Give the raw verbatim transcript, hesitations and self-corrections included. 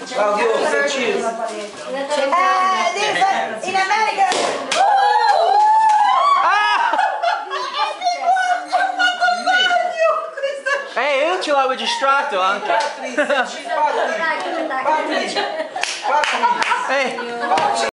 Claudio, sei chiuso. Eh, in America. Ehi, io ce l'ho registrato anche. Patrice, Patrice, Patrice, Patrice. Ehi.